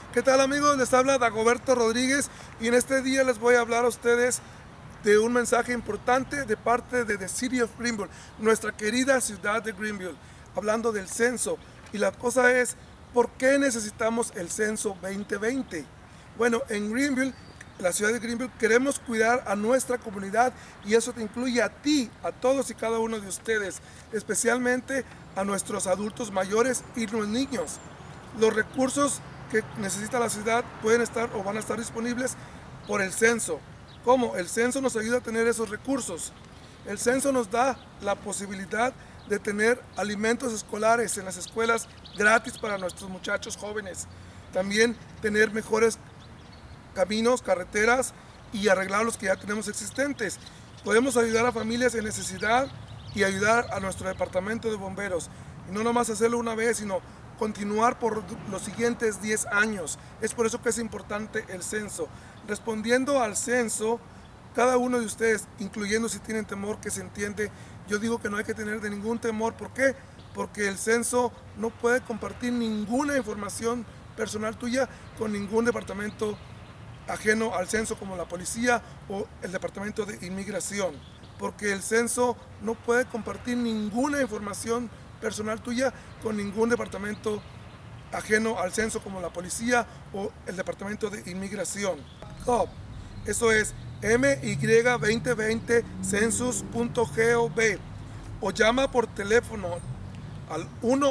¿Qué tal, amigos? Les habla Dagoberto Rodríguez y en este día les voy a hablar a ustedes de un mensaje importante de parte de The City of Greenville, nuestra querida ciudad de Greenville, hablando del censo. Y la cosa es, ¿por qué necesitamos el censo 2020? Bueno, en Greenville, la ciudad de Greenville, queremos cuidar a nuestra comunidad y eso te incluye a ti, a todos y cada uno de ustedes, especialmente a nuestros adultos mayores y los niños. Los recursos que necesita la ciudad pueden estar o van a estar disponibles por el censo. ¿Cómo? El censo nos ayuda a tener esos recursos. El censo nos da la posibilidad de tener alimentos escolares en las escuelas gratis para nuestros muchachos jóvenes. También tener mejores caminos, carreteras y arreglar los que ya tenemos existentes. Podemos ayudar a familias en necesidad y ayudar a nuestro departamento de bomberos. Y no nomás hacerlo una vez, sino continuar por los siguientes 10 años. Es por eso que es importante el censo. Respondiendo al censo, cada uno de ustedes, incluyendo si tienen temor, que se entiende, yo digo que no hay que tener de ningún temor. ¿Por qué? Porque el censo no puede compartir ninguna información personal tuya con ningún departamento ajeno al censo, como la policía o el departamento de inmigración, porque el censo no puede compartir ninguna información personal tuya con ningún departamento ajeno al censo, como la policía o el departamento de inmigración. GOV, eso es MY2020census.gov, o llama por teléfono al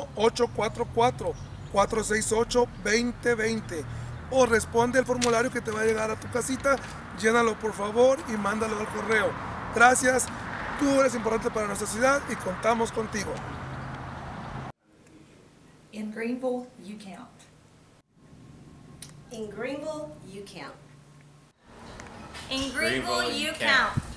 1-844-468-2020 o responde el formulario que te va a llegar a tu casita, llénalo por favor y mándalo al correo. Gracias, tú eres importante para nuestra ciudad y contamos contigo. In Greenville, you count. In Greenville, you count. In Greenville, you count.